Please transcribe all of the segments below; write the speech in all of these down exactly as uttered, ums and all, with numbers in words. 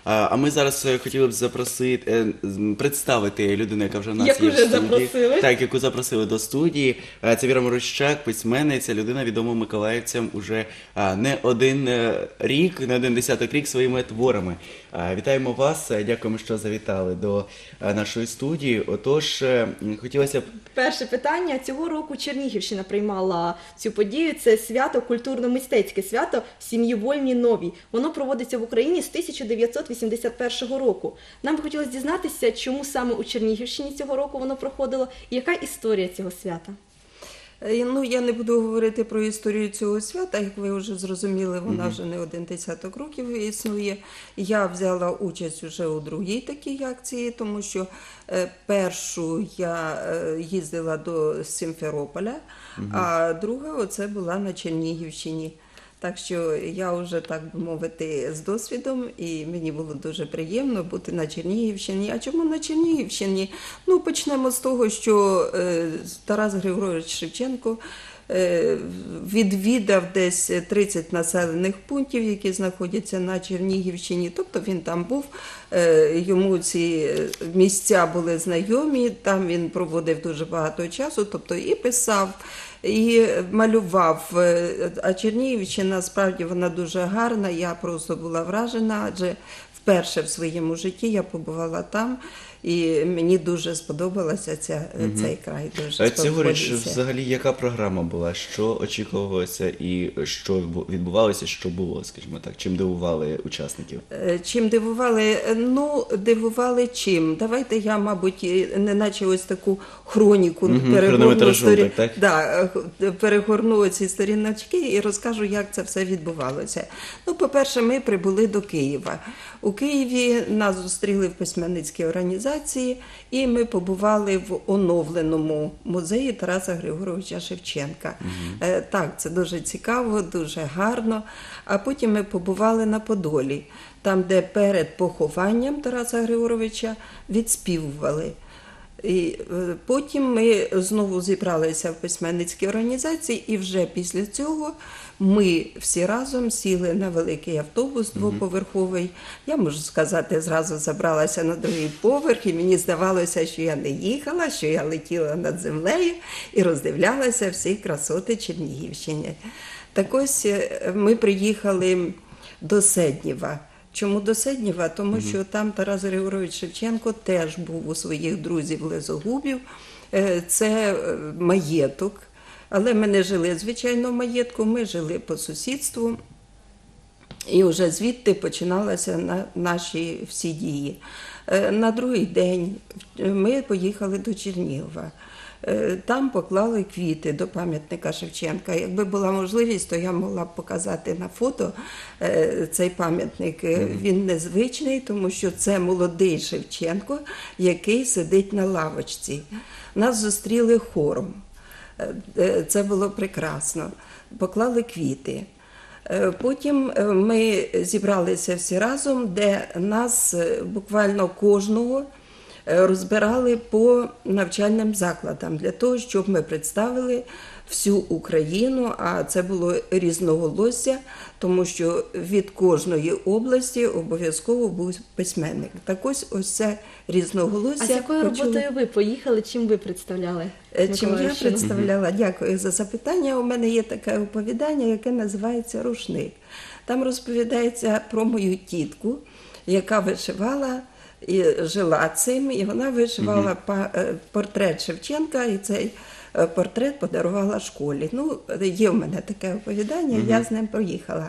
А ми зараз хотіли б запросити, представити людину, яка вже в нас Яку є в вже студії. запросили. Так, яку запросили до студії. Це Віра Морощак, письменниця, людина відома миколаївцям уже не один рік, не один десяток рік своїми творами. Вітаємо вас, дякуємо, що завітали до нашої студії. Отож, хотілося б... Перше питання. Цього року Чернігівщина приймала цю подію. Це свято, культурно-мистецьке свято «Сім'ї вольні нові». Воно проводиться в Україні з тисяча дев'ятсот вісімдесят першого року. Нам би хотілося дізнатися, чому саме у Чернігівщині цього року воно проходило і яка історія цього свята? Ну, я не буду говорити про історію цього свята, як ви вже зрозуміли, вона вже не один десяток років існує. Я взяла участь вже у другій такій акції, тому що першу я їздила до Сімферополя, а друга оце була на Чернігівщині. Так що я вже, так би мовити, з досвідом, і мені було дуже приємно бути на Чернігівщині. А чому на Чернігівщині? Ну, почнемо з того, що Тарас Григорович Шевченко відвідав десь тридцять населених пунктів, які знаходяться на Чернігівщині. Тобто він там був, йому ці місця були знайомі, там він проводив дуже багато часу, тобто і писав, і малював. А Чернігівщина, справді, вона дуже гарна, я просто була вражена, адже вперше в своєму житті я побувала там, і мені дуже сподобалося ця, угу. цей край. Дуже Цьогоріч взагалі яка програма була? Що очікувалося і що відбувалося, що було, скажімо так? Чим дивували учасників? Чим дивували? Ну, дивували чим? Давайте я, мабуть, не наче ось таку хроніку угу, перегорну, сторі... так, так? Да, перегорну ці сторіночки і розкажу, як це все відбувалося. Ну, по-перше, ми прибули до Києва. У Києві нас зустріли в письменницькій організації, і ми побували в оновленому музеї Тараса Григоровича Шевченка. Угу. Так, це дуже цікаво, дуже гарно. А потім ми побували на Подолі, там, де перед похованням Тараса Григоровича відспівували. І потім ми знову зібралися в письменницькій організації, і вже після цього ми всі разом сіли на великий автобус двоповерховий. Я, можу сказати, зразу забралася на другий поверх, і мені здавалося, що я не їхала, що я летіла над землею і роздивлялася всі красоти Чернігівщини. Так ось ми приїхали до Седнєва. Чому до Седнєва? Тому що mm-hmm. там Тарас Григорович Шевченко теж був у своїх друзів-лесогубів. Це маєток. Але ми не жили, звичайно, в маєтку, ми жили по сусідству. І вже звідти починалися на наші всі дії. На другий день ми поїхали до Чернігова. Там поклали квіти до пам'ятника Шевченка. Якби була можливість, то я могла б показати на фото цей пам'ятник. Він незвичний, тому що це молодий Шевченко, який сидить на лавочці. Нас зустріли хором. Це було прекрасно. Поклали квіти. Потім ми зібралися всі разом, де нас буквально кожного розбирали по навчальним закладам, для того, щоб ми представили всю Україну, а це було різноголосся, тому що від кожної області обов'язково був письменник. Так ось ось це різноголосся. А з якою почули... роботою ви поїхали, чим ви представляли Чим я представляла? Дякую за запитання. У мене є таке оповідання, яке називається «Рушник». Там розповідається про мою тітку, яка вишивала і жила цим, і вона вишивала mm-hmm. портрет Шевченка, і цей портрет подарувала школі. Ну, є в мене таке оповідання, mm-hmm. я з ним поїхала.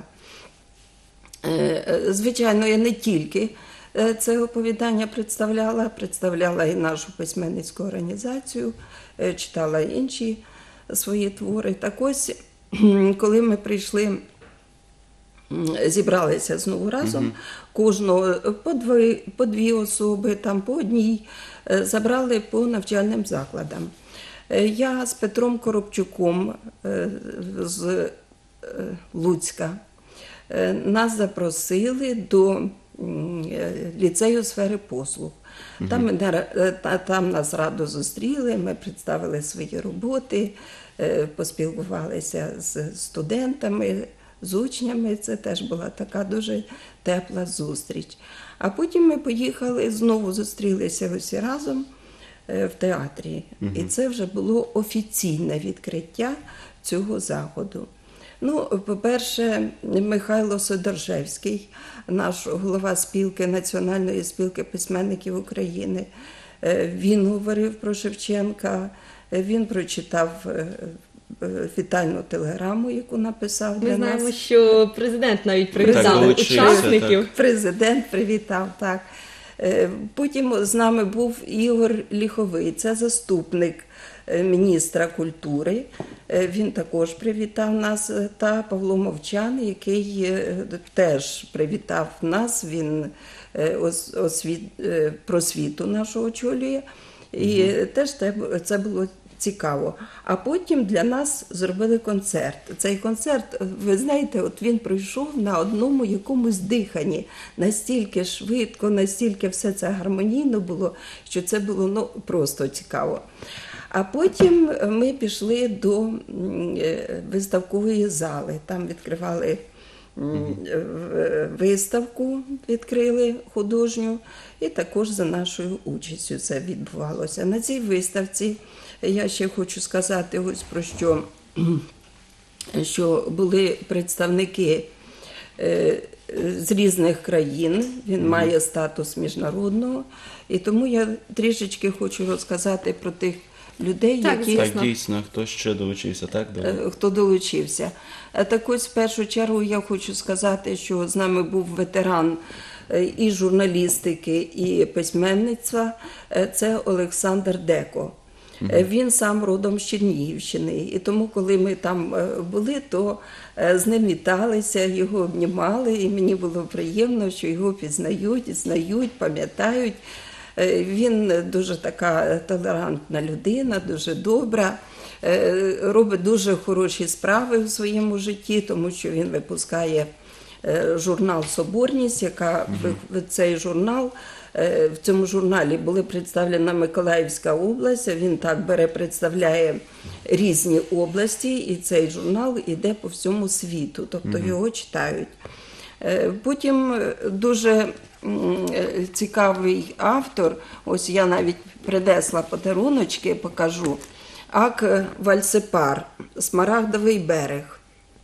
Звичайно, я не тільки це оповідання представляла, представляла і нашу письменницьку організацію, читала інші свої твори. Так ось, коли ми прийшли, зібралися знову разом, угу. кожного по дві, по дві особи, там по одній, забрали по навчальним закладам. Я з Петром Коробчуком з Луцька. Нас запросили до ліцею сфери послуг. Угу. Там, там нас радо зустріли, ми представили свої роботи, поспілкувалися з студентами, з учнями. Це теж була така дуже тепла зустріч. А потім ми поїхали, знову зустрілися усі разом в театрі. І це вже було офіційне відкриття цього заходу. Ну, по-перше, Михайло Содоржевський, наш голова спілки, Національної спілки письменників України, він говорив про Шевченка, він прочитав вітальну телеграму, яку написав для Ми знаємо, нас. що президент навіть привітав Так, учасників. так. Президент привітав, так. Потім з нами був Ігор Ліховий, це заступник міністра культури. Він також привітав нас, та Павло Мовчан, який теж привітав нас, він освіт, просвіту нашу очолює. І угу. теж це було цікаво. А потім для нас зробили концерт. Цей концерт, ви знаєте, от він пройшов на одному якомусь диханні. Настільки швидко, настільки все це гармонійно було, що це було ну, просто цікаво. А потім ми пішли до виставкової зали. Там відкривали виставку, відкрили художню, і також за нашою участю це відбувалося. На цій виставці я ще хочу сказати ось про що, що були представники з різних країн, він має статус міжнародного, і тому я трішечки хочу розказати про тих людей, так, які... Так, дійсно, хто ще долучився, так? До... Хто долучився. Так ось, в першу чергу, я хочу сказати, що з нами був ветеран і журналістики, і письменництва, це Олександр Деко. Угу. Він сам родом з Чернігівщини, і тому, коли ми там були, то з ним віталися, його обнімали, і мені було приємно, що його пізнають, знають, пам'ятають. Він дуже така толерантна людина, дуже добра, робить дуже хороші справи в своєму житті, тому що він випускає журнал «Соборність», яка mm-hmm. цей журнал, в цьому журналі була представлена Миколаївська область, він так бере, представляє різні області, і цей журнал йде по всьому світу, тобто mm-hmm. його читають. Потім дуже цікавий автор, ось я навіть принесла подаруночки, покажу, Ак Вальсепар, «Смарагдовий берег».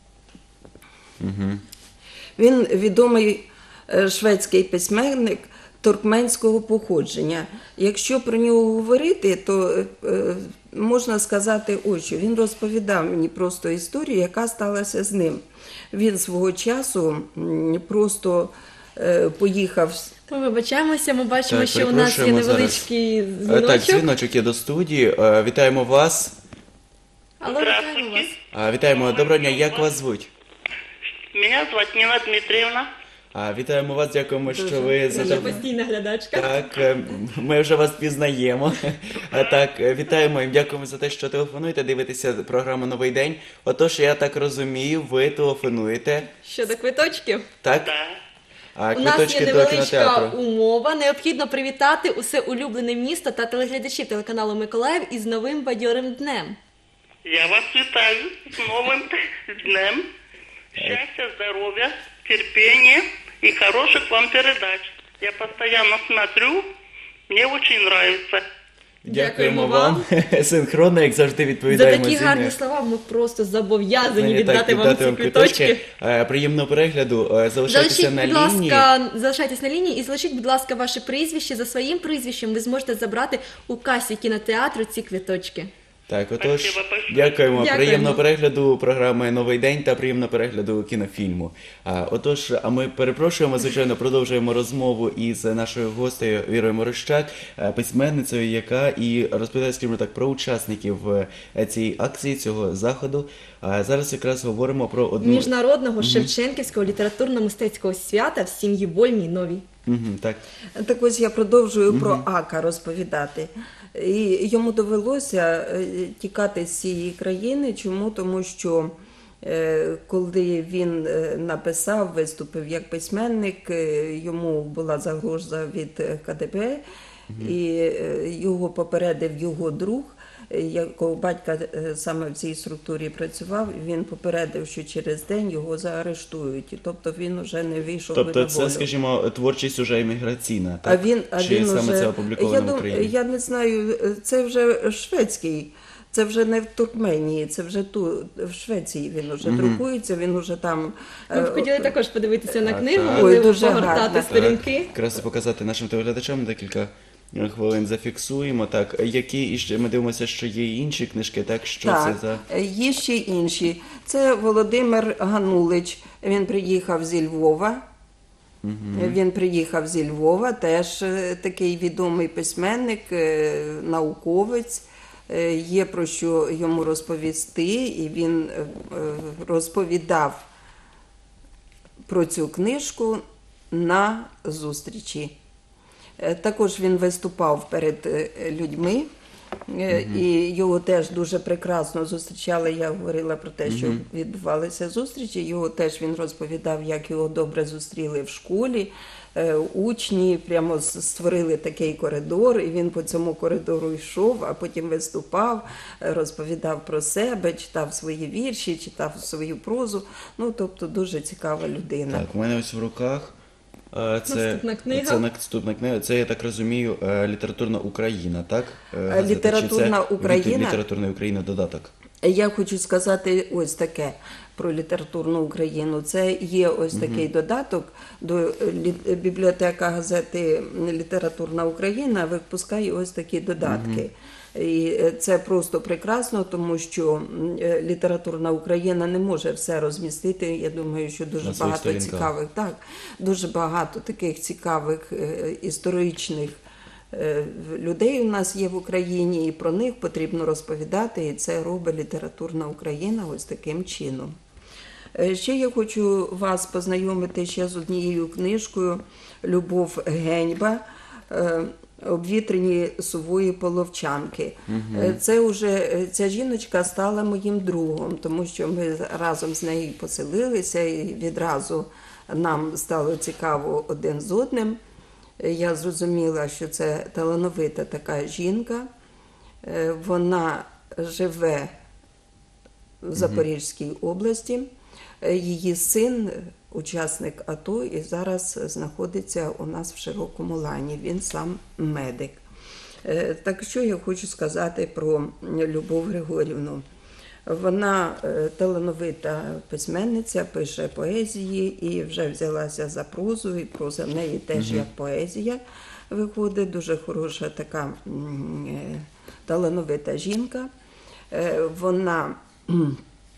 Угу. Він відомий шведський письменник туркменського походження. Якщо про нього говорити, то е, можна сказати ось що. Він розповідав мені просто історію, яка сталася з ним. Він свого часу просто е, поїхав... Ми вибачаємося, ми бачимо, так, що у нас є невеличкий зараз. дзвіночок. Так, дзвіночок є до студії. Вітаємо вас. Алло, вітаємо вас. Вітаємо, доброго дня, як вас звуть? Мене звуть Ніна Дмитрівна. А, вітаємо вас, дякуємо, дуже, що ви... Дуже задав... постійна глядачка. Так, ми вже вас пізнаємо. А, так, вітаємо і дякуємо за те, що телефонуєте, дивитеся програму «Новий день». Отож, я так розумію, ви телефонуєте. Щодо квиточків? Так? Да. А, у нас є до невеличка кінотеатру. умова. Необхідно привітати усе улюблене місто та телеглядачів телеканалу «Миколаїв» із новим бадьорим днем. Я вас вітаю з новим днем. Щастя, здоров'я, терпіння и хороших вам передач. Я постоянно смотрю, мне очень нравится. Дякуємо вам. Синхронно, як завжди, відповідаємо. За такі зі гарні мною. слова ми просто зобов'язані Мені віддати так, вам віддати ці вам квиточки. Е, Приємного перегляду. Е, Залишайтеся Залишіть, на будь лінії. ласка, залишайтесь на лінії і залишіть, будь ласка, ваше прізвище. За своїм прізвищем ви зможете забрати у касі кінотеатру ці квиточки. Так, отож, Спасибо большое. дякуємо. Дякуємо. Приємного перегляду програми «Новий день» та приємного перегляду кінофільму. А, отож, а ми перепрошуємо, звичайно, продовжуємо розмову із нашою гостею Вірою Морощак, письменницею, яка і розповідає, скажімо так, про учасників цієї акції, цього заходу. А зараз якраз говоримо про одну... Міжнародного Шевченківського літературно-мистецького свята в сім'ї Вольній Новій. Угу, так. Так ось я продовжую Угу. про Ака розповідати. І йому довелося тікати з цієї країни. Чому? Тому що коли він написав, виступив як письменник, йому була загроза від ка де бе, угу. і його попередив його друг. якого батька е, саме в цій структурі працював, він попередив, що через день його заарештують. І тобто він вже не вийшов би Тобто на волю. це, скажімо, творчість уже імміграційна, А так? він, а Чи він саме уже, це я, опубліковано в дум- Україні? я не знаю, це вже шведський, це вже не в Туркменії, це вже тут, в Швеції він уже друкується, він уже там... Ми б е, хотіли також подивитися на А, книгу, так. Ой, можливо, дуже погортати гарно. сторінки. Так, якраз показати нашим телеглядачам декілька хвилин зафіксуємо. Так, які іще ми дивимося, що є і інші книжки, так? Що Так, це за е, є ще інші. Це Володимир Ганулич, він приїхав зі Львова. Він приїхав зі Львова, теж е, такий відомий письменник, е, науковець. Е, Є про що йому розповісти, і він е, е, розповідав про цю книжку на зустрічі. Е, Також він виступав перед е, людьми, е, і його теж дуже прекрасно зустрічали. Я говорила про те, що відбувалися зустрічі. Його теж він розповідав, як його добре зустріли в школі. Е, Учні прямо с- створили такий коридор, і він по цьому коридору йшов, а потім виступав, е, розповідав про себе, читав свої вірші, читав свою прозу. Ну, тобто дуже цікава людина. так? У мене ось в руках. е, Це Наступна книга. Це наступна книга. Це, я так розумію, е, літературна Україна, так? Е, газета. Чи «Літературна це Україна»? від літературної України додаток. Я хочу сказати ось таке про літературну Україну. Це є ось такий додаток до лі- бібліотека газети Літературна Україна випускає ось такі додатки. І це просто прекрасно, тому що м, е, літературна Україна не може все розмістити. Я думаю, що дуже На своїх багато сторінках. цікавих, так, дуже багато таких цікавих е, історичних е, людей у нас є в Україні, і про них потрібно розповідати, і це робить літературна Україна ось таким чином. Е, Ще я хочу вас познайомити ще з однією книжкою Любов Геньба е, «Обвітрені сувої половчанки». Е, Це вже е, ця жіночка стала моїм другом, тому що ми разом з нею поселилися, і відразу нам стало цікаво один з одним. Е, Я зрозуміла, що це талановита така жінка. Е, Вона живе в Запорізькій області. Е, Її син е, учасник АТО і зараз знаходиться у нас в Широкому Лані. Він сам медик. Е, Так що я хочу сказати про Любов Григорівну. Вона е, талановита письменниця, пише поезії і вже взялася за прозу, і проза в неї теж як поезія виходить. Дуже хороша така м, е, талановита жінка. Е, Вона кхм,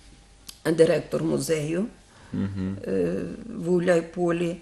директор музею е, в Гуляйполі.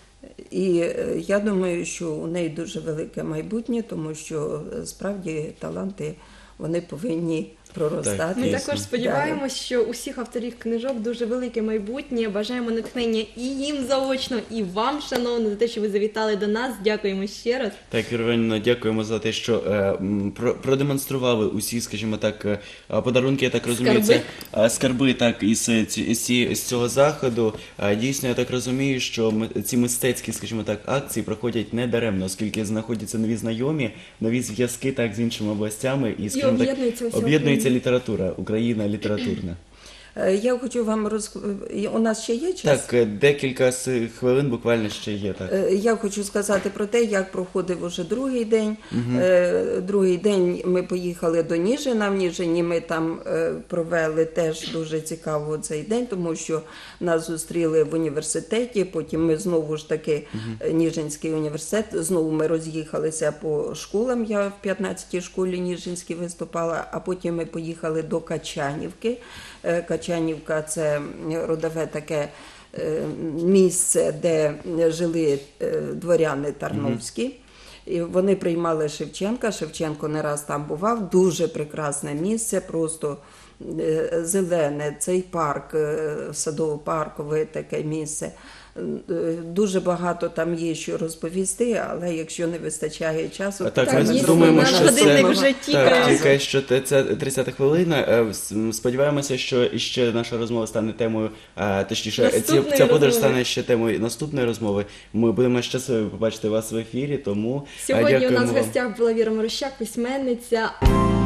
І е, я думаю, що у неї дуже велике майбутнє, тому що е, справді таланти вони повинні проростати. Ми Дійсно. також сподіваємось, що у всіх авторів книжок дуже велике майбутнє. Бажаємо натхнення і їм заочно, і вам, шановні, за те, що ви завітали до нас. Дякуємо ще раз. Так, Ірвельно, дякуємо за те, що е, м, про, продемонстрували усі, скажімо так, е, подарунки, я так розумію, Скарби. це е, скарби так, із, ці- із, ці- з цього заходу. Е, Дійсно, я так розумію, що ми- ці мистецькі, скажімо так, акції проходять не даремно, оскільки знаходяться нові знайомі, нові зв'язки так з іншими областями і, скажімо так, об'єднується уся об'єднується література, Україна літературна. Е, Я хочу вам роз... і У нас ще є час? Так, е, декілька с- хвилин буквально ще є, так. Е, Я хочу сказати про те, як проходив уже другий день. Е, Другий день ми поїхали до Ніжина. В Ніжині ми там е, провели теж дуже цікаво цей день, тому що нас зустріли в університеті. Потім ми знову ж таки е, Ніжинський університет. Знову ми роз'їхалися по школам. Я в п'ятнадцятій школі Ніжинській виступала, а потім ми поїхали до Качанівки. Е, Качанівка – це родове таке е, місце, де жили е, дворяни Тарновські. І вони приймали Шевченка. Шевченко не раз там бував. Дуже прекрасне місце, просто е, зелене. Цей парк, е, садово-паркове таке місце. Е, Дуже багато там є що розповісти, але якщо не вистачає часу, А так, Так, ми дійсно, думаємо, наш що годинник це вже так, тікає. тільки що те- це тридцята хвилина. Е, с- Сподіваємося, що іще наша розмова стане темою, е, точніше, ці, Наступної ця подорож розмови. стане ще темою наступної розмови. Ми будемо щасливі побачити вас в ефірі, тому е, Сьогодні у дякуємо нас в вам. гостях була Віра Морощак, письменниця.